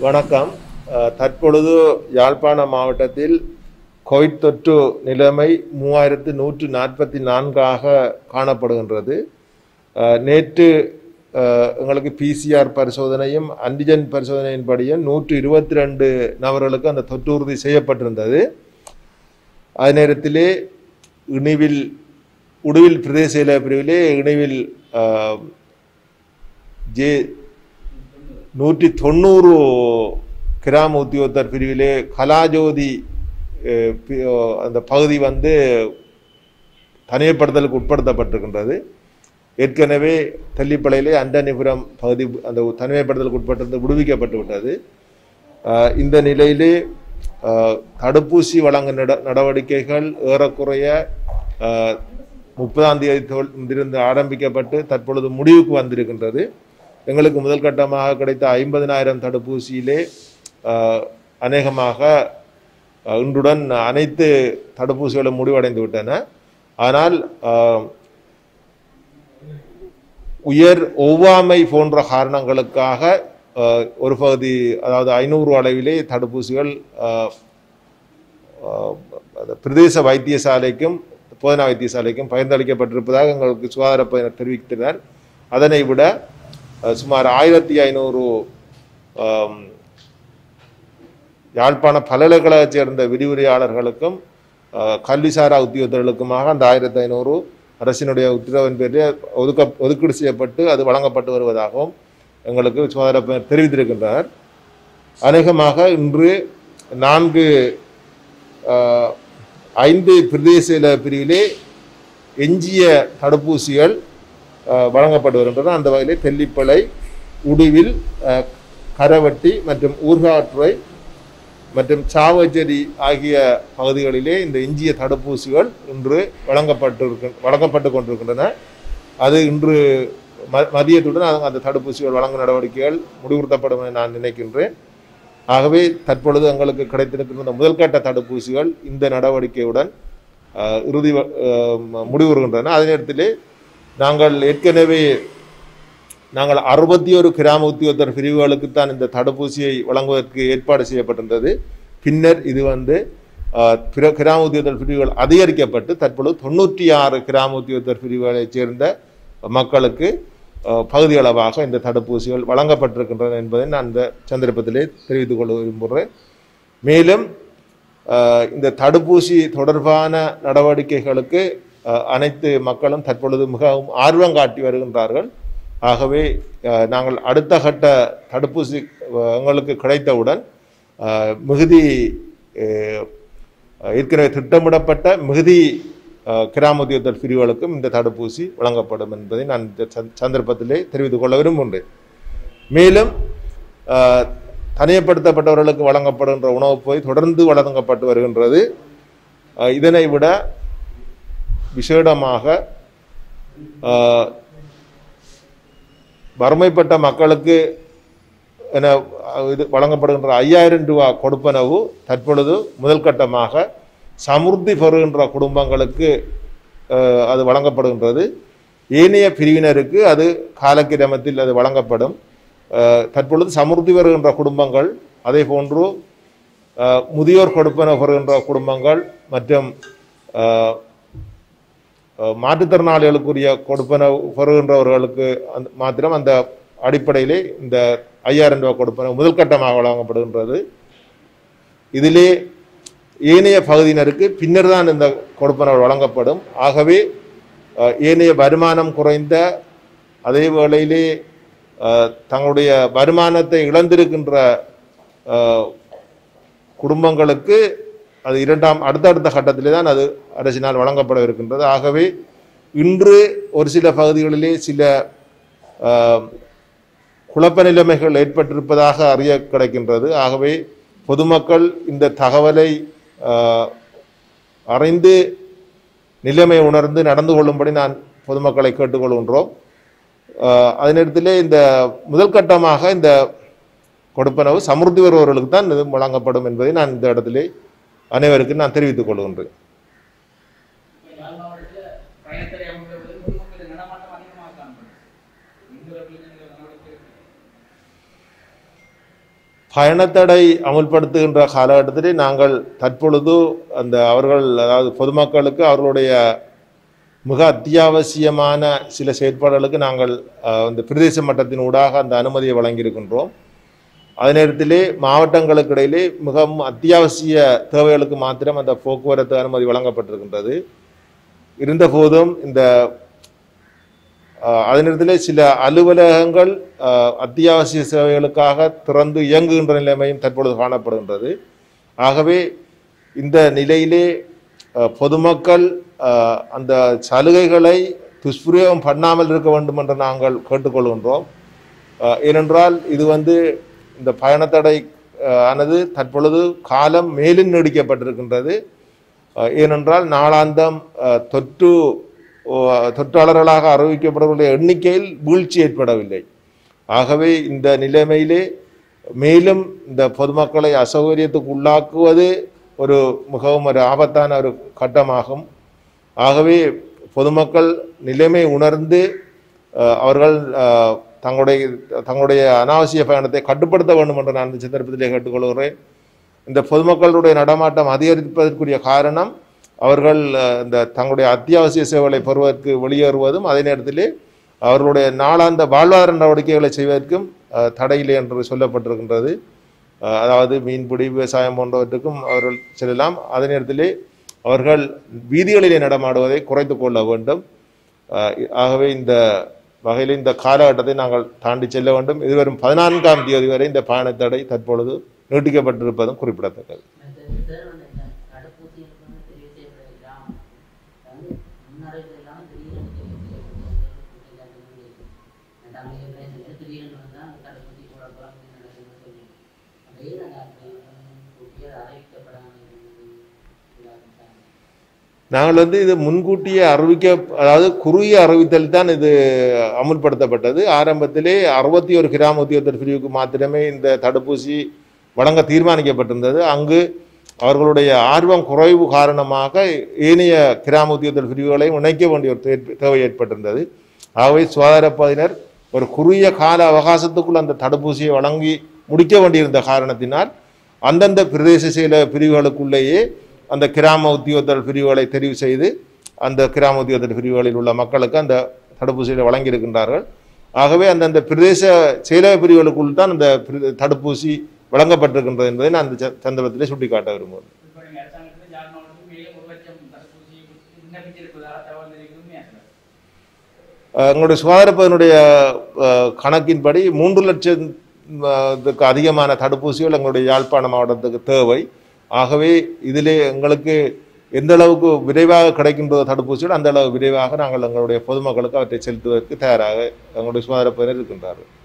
வணக்கம். தற்பொழுது யாழ்ப்பாண மாவட்டத்தில் கோவிட் தொற்று நிலைமை 3144 காணப்படுகின்றது. நேற்று எங்களுக்கு PCR பரிசோதனையும் ஆன்டிஜன் பரிசோதனையின்படியும் 122 நபர்களுக்கு அந்த தொற்று உறுதி செய்யப்பட்டிருந்தது. அதே நேரத்திலே உடுவில் பிரதேச செயலக பிரிவிலே இணைவில் 190 கிராம உத்தியோகத்தர் பிரிவிலே கலாஜோதி அந்த பகுதி தனிமைப்படுத்தலுக்கு உட்படுத்தப்பட்டிருக்கின்றது. ஏற்கனவே தெல்லிப்பளையிலே அண்டனிபுரம் பகுதி அந்த தனிமைப்படுத்தலுக்கு உட்பட்டிருந்து விடுவிக்கப்பட்டு விட்டது. இந்த நிலையிலே தடுப்பூசி வழங்கும் நடவடிக்கைகள் ஏறக்குறைய 30ஆம் தேதியிலிருந்து ஆரம்பிக்கப்பட்டு தற்பொழுது முடிவுக்கு வந்திருக்கின்றது. எங்களுக்கு முதல் கட்டமாக கிடைத்த 50,000 தடுப்பூசியிலே அநேகமாக இன்றுடன் அனைத்து தடுப்பூசிகளும் முடிவடைந்து விட்டன. ஆனால் உயர் ஒவ்வாமை போன்ற காரணங்களுக்காக ஒரு பகுதி, அதாவது 500 அளவிலே தடுப்பூசிகள் பிரதேச வைத்தியசாலைக்கும் போதனா வைத்தியசாலைக்கும் பகிர்ந்தளிக்கப்பட்டிருப்பதாக எங்களுக்கு சுகாதார தெரிவித்தனர். அதனை விட சுமார் 1500 யாழ்ப்பாண பல்கலைக்கழகத்தைச் சேர்ந்த விரிவுரையாளர்களுக்கும் கல்விசாரா உத்தியோகத்தர்களுக்குமாக அந்த 1500 அரசினுடைய உத்தரவின் பேரில் ஒதுக்கீடு செய்யப்பட்டு அது வழங்கப்பட்டு வருவதாகவும் எங்களுக்கு சுகாதார தெரிவித்திருக்கின்றனர். அநேகமாக இன்று 5 பிரதேச பிரிவிலே எஞ்சிய தடுப்பூசிகள் வழங்கப்பட்டு வருகின்றன. அந்த வகையிலே தெல்லிப்பளை, உடுவில், கரவட்டி மற்றும் ஊர்காற்றுறை மற்றும் சாவச்சேரி ஆகிய பகுதிகளிலே இந்த எஞ்சிய தடுப்பூசிகள் இன்று வழங்கப்பட்டு கொண்டிருக்கின்றன. அது இன்று மதியத்துடன் அந்த தடுப்பூசிகள் வழங்கும் நடவடிக்கைகள் முடிவுறுத்தப்படும் என நான் நினைக்கின்றேன். ஆகவே தற்பொழுது எங்களுக்கு கிடைத்திருக்கின்ற முதல் கட்ட தடுப்பூசிகள் இந்த நடவடிக்கையுடன் இறுதி முடிவுறுகின்றன. அதே நேரத்திலே நாங்கள் 61 கிராம உத்தியோகத்தர் பிரிவுகளுக்குத்தான் இந்த தடுப்பூசியை வழங்குவதற்கு ஏற்பாடு செய்யப்பட்டிருந்தது. பின்னர் இது கிராம உத்தியோகத்தர் பிரிவுகள் அதிகரிக்கப்பட்டு தற்பொழுது 96 கிராம உத்தியோகத்தர் பிரிவுகளைச் சேர்ந்த மக்களுக்கு பகுதி அளவாக இந்த தடுப்பூசிகள் வழங்கப்பட்டிருக்கின்றன என்பதை நான் இந்த சந்தர்ப்பத்திலே தெரிவித்துக் கொள்ள விரும்புகிறேன். மேலும் இந்த தடுப்பூசி தொடர்பான நடவடிக்கைகளுக்கு அனைத்து மக்களும் தற்பொழுது மிகவும் ஆர்வம் காட்டி வருகின்றார்கள். ஆகவே நாங்கள் அடுத்த கட்ட தடுப்பூசி எங்களுக்கு கிடைத்தவுடன் மிகுதி ஏற்கனவே திட்டமிடப்பட்ட மிகுதி கிராம உத்தியோகத்தர் பிரிவுகளுக்கும் இந்த தடுப்பூசி வழங்கப்படும் என்பதை நான் இந்த சந்தர்ப்பத்திலே தெரிவித்துக் கொள்ள விரும்புகின்றேன். மேலும் தனிமைப்படுத்தப்பட்டவர்களுக்கு வழங்கப்படுகின்ற உணவுப் பொதி தொடர்ந்து வழங்கப்பட்டு வருகின்றது. இதனை விட விசேடமாக வறுமைப்பட்ட மக்களுக்கு என இது வழங்கப்படுகின்ற 5000 ரூபாய் கொடுப்பனவு தற்பொழுது முதல் கட்டமாக சமுர்த்தி பெறுகின்ற குடும்பங்களுக்கு அது வழங்கப்படுகின்றது. ஏனைய பிரிவினருக்கு அது காலக்கிரமத்தில் அது வழங்கப்படும். தற்பொழுது சமுர்த்தி பெறுகின்ற குடும்பங்கள், அதே போன்று முதியோர் கொடுப்பனவு பெறுகின்ற குடும்பங்கள் மற்றும் மாற்றுத்திறனாளிகளுக்குரிய கொடுப்பனவு பெறுகின்றவர்களுக்கு மாத்திரம் அந்த அடிப்படையிலே இந்த 5000 ரூபாய் கொடுப்பனவு முதல் கட்டமாக வழங்கப்படுகின்றது. இதிலே ஏனைய பகுதியினருக்கு பின்னர் தான் இந்த கொடுப்பனவு வழங்கப்படும். ஆகவே ஏனைய வருமானம் குறைந்த, அதே வேளையிலே தங்களுடைய வருமானத்தை இழந்திருக்கின்ற குடும்பங்களுக்கு அது அடுத்தடுத்த கட்டத்திலே தான் அது அரசினால் வழங்கப்பட இருக்கின்றது. ஆகவே இன்று ஒரு சில பகுதிகளிலே சில குழப்ப நிலைமைகள் ஏற்பட்டிருப்பதாக அறிய கிடைக்கின்றது. ஆகவே பொதுமக்கள் இந்த தகவலை அறிந்து நிலைமை உணர்ந்து நடந்து கொள்ளும்படி நான் பொதுமக்களை கேட்டுக்கொள்கின்றோம். அதே நேரத்திலே இந்த முதல் கட்டமாக இந்த கொடுப்பனவு சமுர்த்தி வருபவர்களுக்கு தான் இது வழங்கப்படும் என்பதை நான் இந்த இடத்திலே அனைவருக்கும் நான் தெரிவித்துக் கொள்கின்றேன். பயணத்தடை அமுல்படுத்துகின்ற காலகட்டத்திலே நாங்கள் தற்பொழுது அந்த அவர்கள் அதாவது பொதுமக்களுக்கு அவர்களுடைய மிக அத்தியாவசியமான சில செயற்பாடுகளுக்கு நாங்கள் இந்த பிரதேச மட்டத்தின் ஊடாக அந்த அனுமதியை வழங்கியிருக்கின்றோம். அதே நேரத்திலே மாவட்டங்களுக்கு இடையிலே மிகவும் அத்தியாவசிய தேவைகளுக்கு மாத்திரம் அந்த போக்குவரத்து அனுமதி வழங்கப்பட்டிருக்கின்றது. இருந்தபோதும் இந்த அதே நேரத்திலே சில அலுவலகங்கள் அத்தியாவசிய சேவைகளுக்காக திறந்து இயங்குகின்ற நிலைமையும் தற்பொழுது காணப்படுகின்றது. ஆகவே இந்த நிலையிலே பொதுமக்கள் அந்த சலுகைகளை துஷ்பிரயோகம் பண்ணாமல் இருக்க வேண்டும் என்று நாங்கள் கேட்டுக்கொள்கின்றோம். ஏனென்றால் இது இந்த பயணத்தடை ஆனது தற்பொழுது காலம் மேலும் நீடிக்கப்பட்டிருக்கின்றது. ஏனென்றால் நாளாந்தம் தொற்றாளர்களாக அறிவிக்கப்படுவதுடைய எண்ணிக்கையில் வீழ்ச்சி ஏற்படவில்லை. ஆகவே இந்த நிலைமையிலே மேலும் இந்த பொதுமக்களை அசௌகரியத்துக்கு உள்ளாக்குவது மிகவும் ஒரு ஆபத்தான ஒரு கட்டமாகும். ஆகவே பொதுமக்கள் நிலைமை உணர்ந்து அவர்கள் தங்களுடைய அனாவசிய பயணத்தை கட்டுப்படுத்த வேண்டும் என்று நான் இந்த சந்தர்ப்பத்திலே கேட்டுக்கொள்கிறேன். இந்த பொதுமக்களுடைய நடமாட்டம் அதிகரிப்பதற்குரிய காரணம் அவர்கள் இந்த தங்களுடைய அத்தியாவசிய சேவைகளை பெறுவதற்கு வெளியேறுவதும் அதே நேரத்திலே அவர்களுடைய நாளாந்த வாழ்வாதார நடவடிக்கைகளை செய்வதற்கும் தடையில்லை என்று சொல்லப்பட்டிருக்கின்றது. அதாவது மீன்பிடி, விவசாயம் போன்றவற்றுக்கும் அவர்கள் செல்லலாம். அதே நேரத்திலே அவர்கள் வீதிகளிலே நடமாடுவதை குறைத்து கொள்ள வேண்டும். ஆகவே இந்த வகையில் இந்த காலகட்டத்தை நாங்கள் தாண்டி செல்ல வேண்டும். இதுவரும் 14ஆம் தேதி வரை இந்த பயணத்தடை தற்பொழுது நீட்டிக்கப்பட்டிருப்பதும் குறிப்பிடத்தக்கது. நாங்கள் இது முன்கூட்டியே அதாவது குறுகிய அறிவித்தல் தான் இது அமுல்படுத்தப்பட்டது. ஆரம்பத்திலே 61 கிராம உத்தியோகத்தர் பிரிவுக்கு மாத்திரமே இந்த தடுப்பூசி வழங்க தீர்மானிக்கப்பட்டிருந்தது. அங்கு அவர்களுடைய ஆர்வம் குறைவு காரணமாக ஏனைய கிராம உத்தியோகத்தர் பிரிவுகளை இணைக்க வேண்டிய ஒரு தேவை ஏற்பட்டிருந்தது. ஆகவே சுகாதாரப்பதினர் ஒரு குறுகிய கால அவகாசத்துக்குள் அந்த தடுப்பூசியை வழங்கி முடிக்க வேண்டியிருந்த காரணத்தினால் அந்தந்த பிரதேச செயல பிரிவுகளுக்குள்ளேயே அந்த கிராம உத்தியோகத்தர் பிரிவுகளை தெரிவு செய்து அந்த கிராம உத்தியோகத்தர் பிரிவுகளில் உள்ள மக்களுக்கு அந்த தடுப்பூசிகளை வழங்கியிருக்கின்றார்கள். ஆகவே அந்தந்த பிரதேச செயலக பிரிவுகளுக்குள் தான் அந்த தடுப்பூசி வழங்கப்பட்டிருக்கின்றது என்பதை நான் அந்த சந்தர்ப்பத்திலே சுட்டிக்காட்ட விரும்புகிறேன். எங்களுடைய சுகாதாரப்பதனுடைய கணக்கின்படி 3 லட்சத்துக்கு அதிகமான தடுப்பூசிகள் எங்களுடைய யாழ்ப்பாண மாவட்டத்துக்கு தேவை. ஆகவே இதிலே எங்களுக்கு எந்த அளவுக்கு விரைவாக கிடைக்கின்ற தடுப்பூசிகள் அந்த அளவு விரைவாக நாங்கள் எங்களுடைய பொதுமக்களுக்கு அவற்றை செலுத்துவதற்கு தயாராக எங்களுடைய சுகாதாரப்பதினர் இருக்கின்றார்கள்.